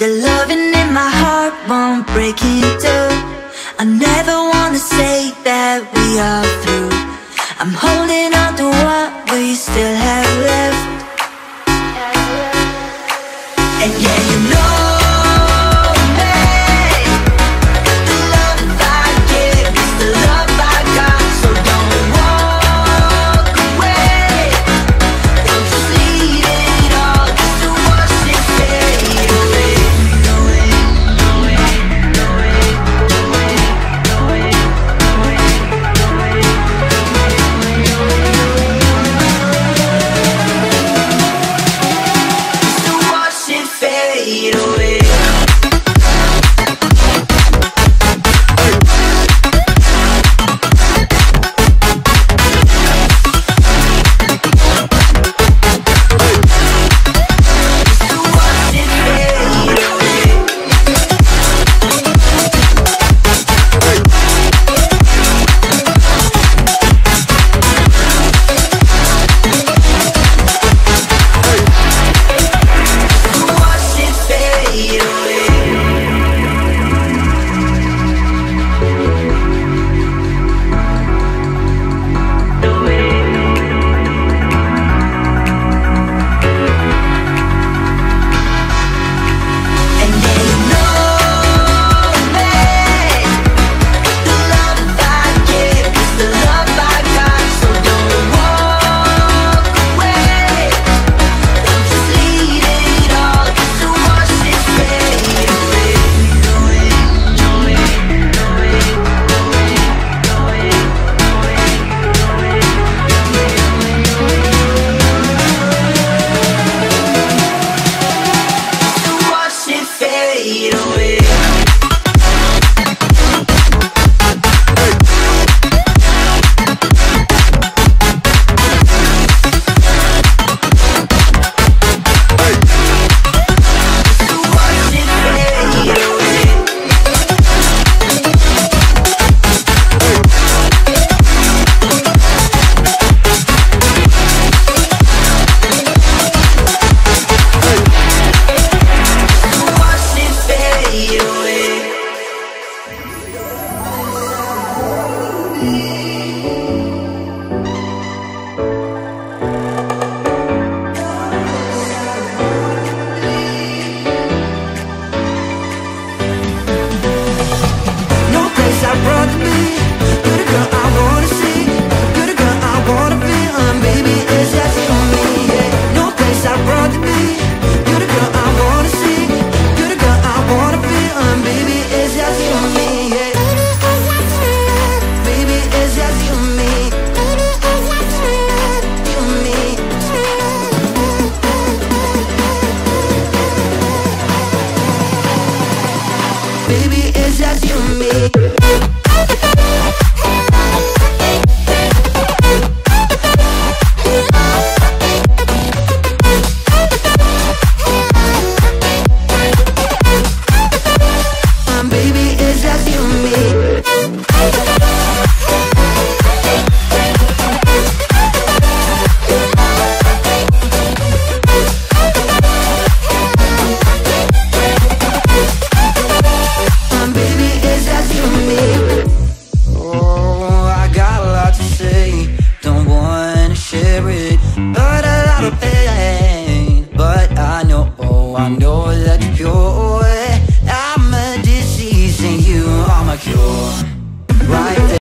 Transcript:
The loving in my heart won't break it through. I never wanna say that we are through. I'm holding on to what we still have left. And yeah, you know baby, it's just you and me. Baby, it's just you and me. But a lot of pain, but I know that you're pure. I'm a disease and you are my cure, right there.